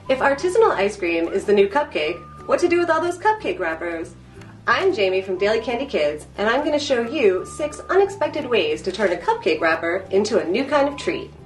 If artisanal ice cream is the new cupcake, what to do with all those cupcake wrappers? I'm Jamie from DailyCandy Kids, and I'm going to show you 6 unexpected ways to turn a cupcake wrapper into a new kind of treat.